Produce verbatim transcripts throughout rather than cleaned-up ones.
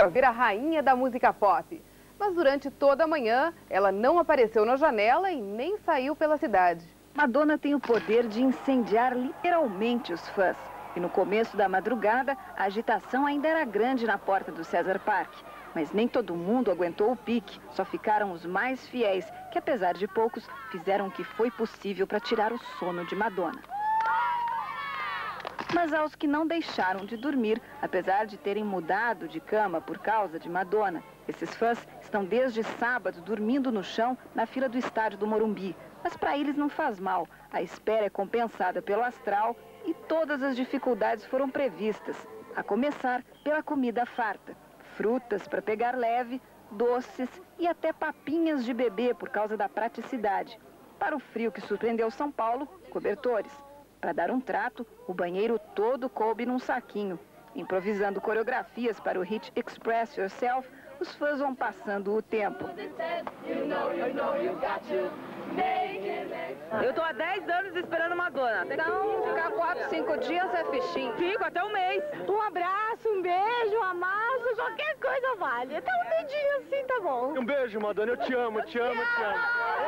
Vira a rainha da música pop. Mas durante toda a manhã, ela não apareceu na janela e nem saiu pela cidade. Madonna tem o poder de incendiar literalmente os fãs. E no começo da madrugada, a agitação ainda era grande na porta do César Parque. Mas nem todo mundo aguentou o pique, só ficaram os mais fiéis, que apesar de poucos, fizeram o que foi possível para tirar o sono de Madonna. Mas aos que não deixaram de dormir, apesar de terem mudado de cama por causa de Madonna, esses fãs estão desde sábado dormindo no chão na fila do estádio do Morumbi. Mas para eles não faz mal, a espera é compensada pelo astral e todas as dificuldades foram previstas, a começar pela comida farta. Frutas para pegar leve, doces e até papinhas de bebê por causa da praticidade. Para o frio que surpreendeu São Paulo, cobertores. Para dar um trato, o banheiro todo coube num saquinho. Improvisando coreografias para o hit Express Yourself, os fãs vão passando o tempo. Eu tô há dez anos esperando Madonna. Então, ficar quatro, cinco dias é fichinho. Fico até um mês. Um abraço, um beijo, um amasso, qualquer coisa vale. Até um dedinho assim tá bom. Um beijo, Madonna. Eu te amo, te amo, te amo.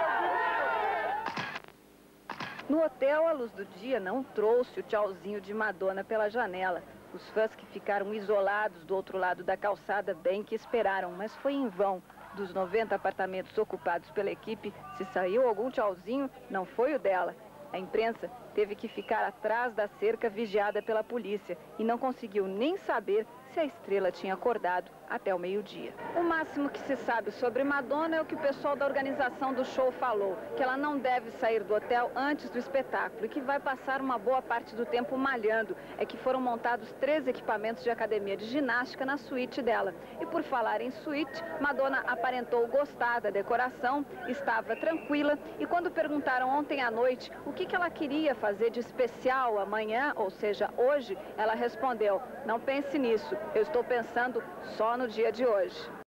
No hotel, a luz do dia não trouxe o tchauzinho de Madonna pela janela. Os fãs que ficaram isolados do outro lado da calçada bem que esperaram, mas foi em vão. Dos noventa apartamentos ocupados pela equipe, se saiu algum tchauzinho, não foi o dela. A imprensa teve que ficar atrás da cerca vigiada pela polícia e não conseguiu nem saber se a estrela tinha acordado até o meio-dia. O máximo que se sabe sobre Madonna é o que o pessoal da organização do show falou, que ela não deve sair do hotel antes do espetáculo e que vai passar uma boa parte do tempo malhando. É que foram montados três equipamentos de academia de ginástica na suíte dela. E por falar em suíte, Madonna aparentou gostar da decoração, estava tranquila e quando perguntaram ontem à noite o que que ela queria fazer de especial amanhã, ou seja, hoje, ela respondeu: não pense nisso, eu estou pensando só no dia de hoje.